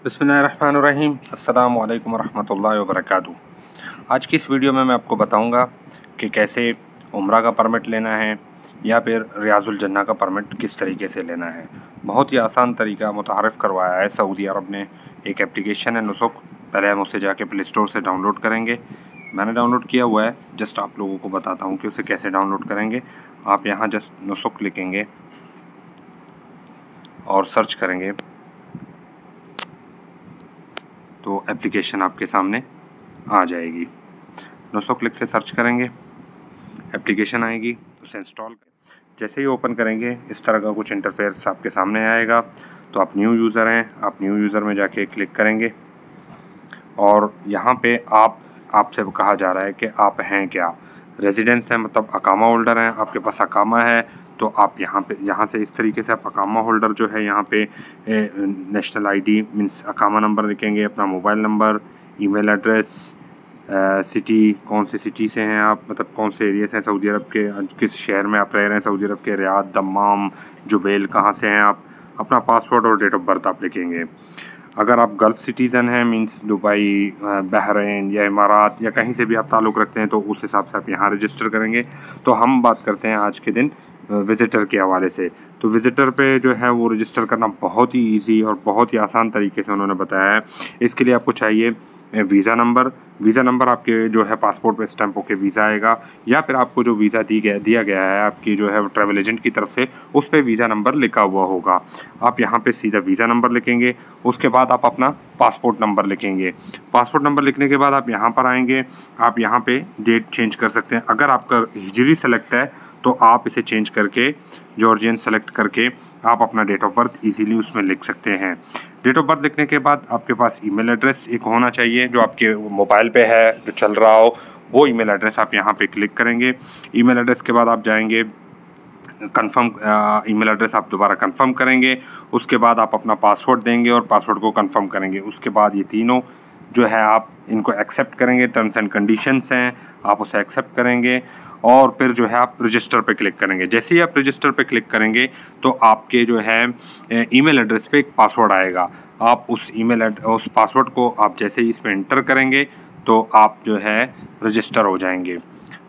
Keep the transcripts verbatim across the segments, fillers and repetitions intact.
बिस्मिल्लाहिर्रहमानिर्रहीम। अस्सलामु अलैकुम वरहमतुल्लाहि वबरकातुहू। आज की इस वीडियो में मैं आपको बताऊंगा कि कैसे उम्रा का परमिट लेना है या फिर रियाजुल जन्ना का परमिट किस तरीके से लेना है। बहुत ही आसान तरीका मुतारफ़ करवाया है सऊदी अरब ने। एक एप्लीकेशन है नुसुक, पहले हम उसे जाके प्ले स्टोर से डाउनलोड करेंगे। मैंने डाउनलोड किया हुआ है, जस्ट आप लोगों को बताता हूँ कि उसे कैसे डाउनलोड करेंगे। आप यहाँ जस्ट नुसुक लिखेंगे और सर्च करेंगे तो एप्लीकेशन आपके सामने आ जाएगी। नुसुक लिख के सर्च करेंगे, एप्लीकेशन आएगी, उसे इंस्टॉल करें। जैसे ही ओपन करेंगे इस तरह का कुछ इंटरफेस आपके सामने आएगा। तो आप न्यू यूज़र हैं, आप न्यू यूज़र में जाके क्लिक करेंगे और यहाँ पे आप आपसे कहा जा रहा है कि आप हैं क्या, रेजिडेंस हैं, मतलब अकामा होल्डर हैं। आपके पास अकामा है तो आप यहाँ पे यहाँ से इस तरीके से आप अकामा होल्डर जो है यहाँ पे नेशनल आईडी मीन्स अकामा नंबर लिखेंगे, अपना mobile number, email address, city, कौन से सिटी से हैं आप, मतलब कौन से एरिया से हैं सऊदी अरब के, किस शहर में आप रह रहे हैं सऊदी अरब के, रियाद, दम्माम, जुबैल, कहाँ से हैं आप, अपना पासवर्ड और डेट ऑफ बर्थ आप लिखेंगे। अगर आप गल्फ़ सिटीज़न हैं मींस दुबई, बहरीन या इमारात या कहीं से भी आप ताल्लुक़ रखते हैं तो उस हिसाब से आप यहाँ रजिस्टर करेंगे। तो हम बात करते हैं आज के दिन विज़िटर के हवाले से। तो विज़िटर पे जो है वो रजिस्टर करना बहुत ही इजी और बहुत ही आसान तरीके से उन्होंने बताया है। इसके लिए आपको चाहिए वीज़ा नंबर। वीज़ा नंबर आपके जो है पासपोर्ट पे स्टैंप होके वीज़ा आएगा, या फिर आपको जो वीज़ा दी गया दिया गया है आपकी जो है ट्रैवल एजेंट की तरफ से, उस पे वीज़ा नंबर लिखा हुआ होगा। आप यहाँ पे सीधा वीज़ा नंबर लिखेंगे, उसके बाद आप अपना पासपोर्ट नंबर लिखेंगे। पासपोर्ट नंबर लिखने के बाद आप यहाँ पर आएंगे, आप यहाँ पे डेट चेंज कर सकते हैं। अगर आपका हिजरी सेलेक्ट है तो आप इसे चेंज करके जॉर्जियन सेलेक्ट करके आप अपना डेट ऑफ बर्थ इजीली उसमें लिख सकते हैं। डेट ऑफ बर्थ लिखने के बाद आपके पास ईमेल एड्रेस एक होना चाहिए जो आपके मोबाइल पे है, जो चल रहा हो, वो ईमेल एड्रेस आप यहाँ पे क्लिक करेंगे। ईमेल एड्रेस के बाद आप जाएंगे कंफर्म, ईमेल एड्रेस आप दोबारा कंफर्म करेंगे। उसके बाद आप अपना पासवर्ड देंगे और पासवर्ड को कंफर्म करेंगे। उसके बाद ये तीनों जो है आप इनको एक्सेप्ट करेंगे, टर्म्स एंड कंडीशंस हैं, आप उसे एक्सेप्ट करेंगे और फिर जो है आप रजिस्टर पे क्लिक करेंगे। जैसे ही आप रजिस्टर पे क्लिक करेंगे तो आपके जो है ईमेल एड्रेस पे एक पासवर्ड आएगा। आप उस ईमेल उस पासवर्ड को आप जैसे ही इसमें एंटर करेंगे तो आप जो है रजिस्टर हो जाएंगे।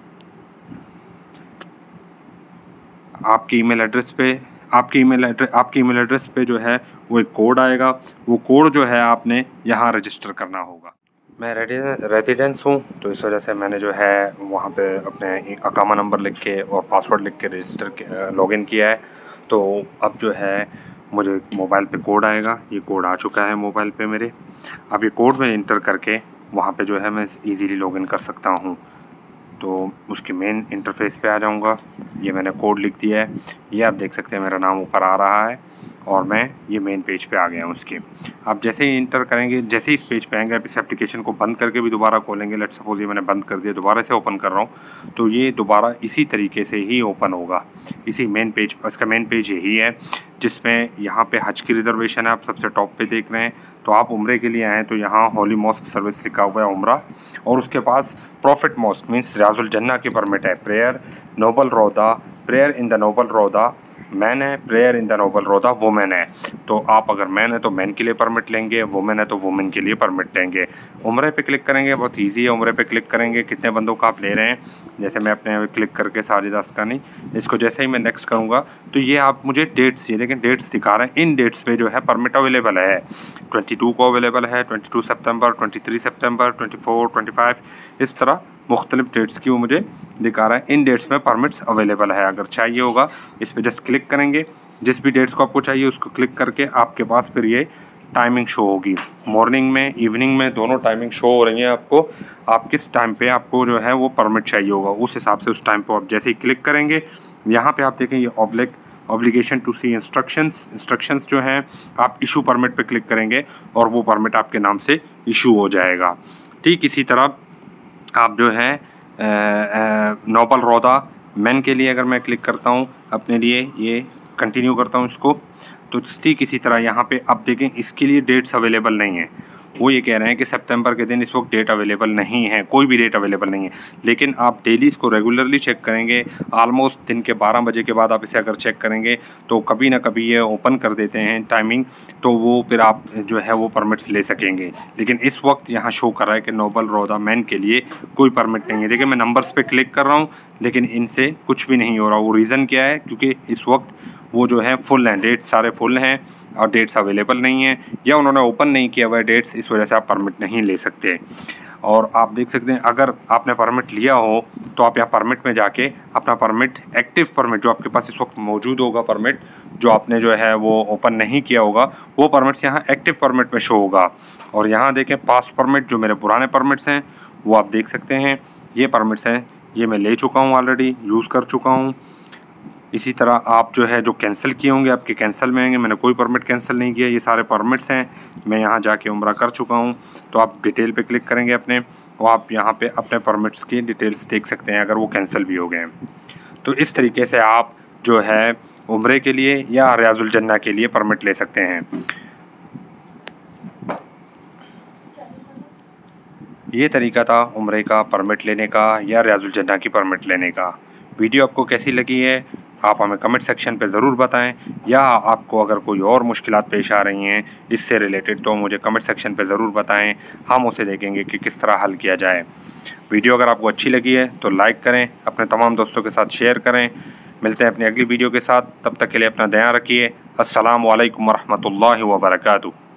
आपकी ईमेल एड्रेस पे आपकी ईमेल एड्रेस आपकी ईमेल एड्रेस पे जो है वो एक कोड आएगा। वो कोड जो है आपने यहाँ रजिस्टर करना होगा। मैं रेजिडेंस हूँ तो इस वजह से मैंने जो है वहाँ पे अपने अकामा नंबर लिख के और पासवर्ड लिख के रजिस्टर के लॉगिन किया है। तो अब जो है मुझे मोबाइल पे कोड आएगा। ये कोड आ चुका है मोबाइल पे मेरे। अब ये कोड में इंटर करके वहाँ पे जो है मैं इजीली लॉगिन कर सकता हूँ। तो उसके मेन इंटरफेस पे आ जाऊँगा। ये मैंने कोड लिख दिया है, ये आप देख सकते हैं मेरा नाम ऊपर आ रहा है और मैं ये मेन पेज पे आ गया हूँ उसके। आप जैसे ही इंटर करेंगे, जैसे ही इस पेज पे आएंगे, आप इस एप्लीकेशन को बंद करके भी दोबारा खोलेंगे। लेट्स सपोज ये मैंने बंद कर दिया, दोबारा से ओपन कर रहा हूँ तो ये दोबारा इसी तरीके से ही ओपन होगा। इसी मेन पेज, इसका मेन पेज यही है जिसमें यहाँ पे हज की रिजर्वेशन है, आप सबसे टॉप पे देख रहे हैं। तो आप उम्रे के लिए आएँ तो यहाँ होली मॉस्क सर्विस लिखा हुआ है उम्रा, और उसके पास प्रॉफिट मॉस्क मीन्स रियाजुल जन्ना की परमिट है। प्रेयर नोबल रोदा, प्रेयर इन द नोबल रोदा मैन है, प्रेयर इन द नोबल रोदा वुमेन है। तो आप अगर मैन है तो मैन के लिए परमिट लेंगे, वुमेन है तो वुमेन के लिए परमिट लेंगे। उम्रे पे क्लिक करेंगे, बहुत इजी है। उम्रे पे क्लिक करेंगे, कितने बंदों का आप ले रहे हैं, जैसे मैं अपने क्लिक करके साजिद अस्कानी, इसको जैसे ही मैं नेक्स्ट करूँगा तो ये आप मुझे डेट्स, ये लेकिन डेट्स दिखा रहे हैं। इन डेट्स पे जो है परमिट अवेलेबल है। ट्वेंटी टू को अवेलेबल है, ट्वेंटी टू सितंबर, ट्वेंटी थ्री सितंबर, ट्वेंटी फोर, ट्वेंटी फाइव, इस तरह मुख्तलिफ डेट्स की वो मुझे दिखा रहा है। इन डेट्स में परमिट्स अवेलेबल है। अगर चाहिए होगा इस पर जस्ट क्लिक करेंगे, जिस भी डेट्स को आपको चाहिए उसको क्लिक करके आपके पास फिर ये टाइमिंग शो होगी। मॉर्निंग में, इवनिंग में, दोनों टाइमिंग शो हो रही है आपको। आप किस टाइम पे आपको जो है वो परमिट चाहिए होगा उस हिसाब से उस टाइम पर आप जैसे ही क्लिक करेंगे, यहाँ पर आप देखें ये oblique obligation to see instructions instructions जो हैं, आप इशू परमिट पे क्लिक करेंगे और वो परमिट आपके नाम से इशू हो जाएगा। ठीक इसी तरह आप जो है नोबल रोदा मैन के लिए अगर मैं क्लिक करता हूँ अपने लिए, ये कंटिन्यू करता हूँ इसको, तो ठीक इसी तरह यहाँ पे आप देखें इसके लिए डेट्स अवेलेबल नहीं है। वो ये कह रहे हैं कि सितंबर के दिन इस वक्त डेट अवेलेबल नहीं है, कोई भी डेट अवेलेबल नहीं है। लेकिन आप डेली इसको रेगुलरली चेक करेंगे, ऑलमोस्ट दिन के बारह बजे के बाद आप इसे अगर चेक करेंगे तो कभी ना कभी ये ओपन कर देते हैं टाइमिंग, तो वो फिर आप जो है वो परमिट्स ले सकेंगे। लेकिन इस वक्त यहाँ शो कर रहा है कि नोबल रौदा मैन के लिए कोई परमिट नहीं है। देखिए मैं नंबर्स पे क्लिक कर रहा हूँ लेकिन इनसे कुछ भी नहीं हो रहा। वो रीज़न क्या है? क्योंकि इस वक्त वो जो है फुल हैं, डेट्स सारे फुल हैं और डेट्स अवेलेबल नहीं हैं, या उन्होंने ओपन नहीं किया हुआ है डेट्स, इस वजह से आप परमिट नहीं ले सकते। और आप देख सकते हैं अगर आपने परमिट लिया हो तो आप यहाँ परमिट में जाके अपना परमिट, एक्टिव परमिट जो आपके पास इस वक्त मौजूद होगा, परमिट जो आपने जो है वो ओपन नहीं किया होगा, वो परमिट्स यहाँ एक्टिव परमिट में शो होगा। और यहाँ देखें पास्ट परमिट जो मेरे पुराने परमिट्स हैं वो आप देख सकते हैं, ये परमिट्स हैं, ये मैं ले चुका हूँ, ऑलरेडी यूज़ कर चुका हूँ। इसी तरह आप जो है जो कैंसिल किए होंगे आपके कैंसिल में आएंगे, मैंने कोई परमिट कैंसिल नहीं किया, ये सारे परमिट्स हैं, मैं यहाँ जाके उम्रा कर चुका हूँ। तो आप डिटेल पे क्लिक करेंगे अपने, और आप यहाँ पे अपने परमिट्स की डिटेल्स देख सकते हैं अगर वो कैंसिल भी हो गए हैं। तो इस तरीके से आप जो है उम्रे के लिए या रियाजुल जन्ना के लिए परमिट ले सकते हैं। ये तरीका था उम्रे का परमिट लेने का या रियाजुल जन्ना की परमिट लेने का। वीडियो आपको कैसी लगी है आप हमें कमेंट सेक्शन पे ज़रूर बताएं, या आपको अगर कोई और मुश्किलात पेश आ रही हैं इससे रिलेटेड तो मुझे कमेंट सेक्शन पे ज़रूर बताएं, हम उसे देखेंगे कि किस तरह हल किया जाए। वीडियो अगर आपको अच्छी लगी है तो लाइक करें, अपने तमाम दोस्तों के साथ शेयर करें। मिलते हैं अपनी अगली वीडियो के साथ, तब तक के लिए अपना ध्यान रखिए। अस्सलामु अलैकुम वरहमतुल्लाहि वबरकातुहू।